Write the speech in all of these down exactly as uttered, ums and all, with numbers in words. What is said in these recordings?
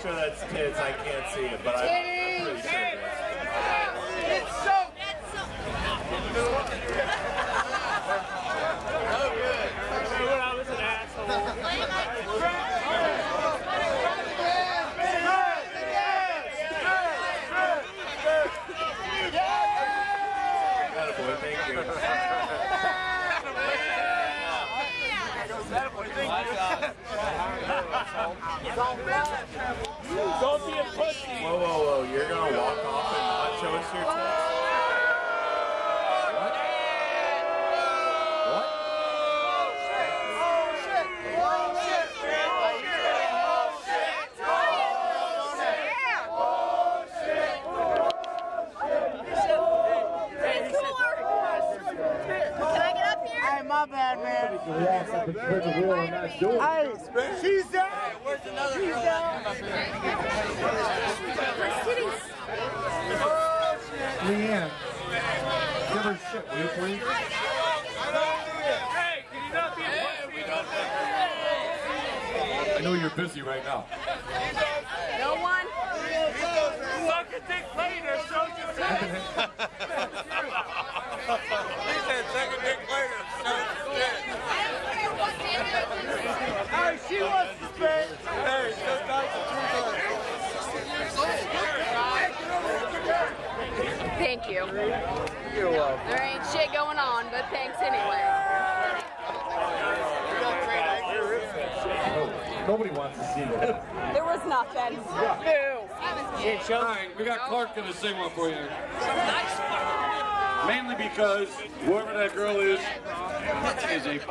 sure that's tits. I can't see it, but I'm pretty sure it is. It's so. Oh, good. When I was an asshole. Attaboy, thank you. Attaboy, thank you. Don't be a pussy. Whoa, whoa, whoa. You're going to walk off and not show us your tits? My bad, man. Hey, she's down. Hey, where's another girl? Leanne, give her shit, will you please? Hey, can you not be a pussy? I know you're busy right now. No one? Suck a dick later, so just say. He said second dick later. So Hey, she wants to spit. hey, just not the truth. Thank you. You're welcome. There ain't shit going on, but thanks anyway. Nobody wants to see that. There was nothing. All right, we got Clark going to sing one for you. Mainly because whoever that girl is, is a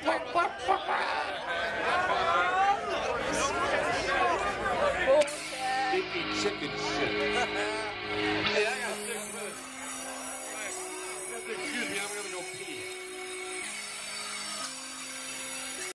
sticky chicken shit. Hey, I got six minutes. Excuse me, I'm going to go pee.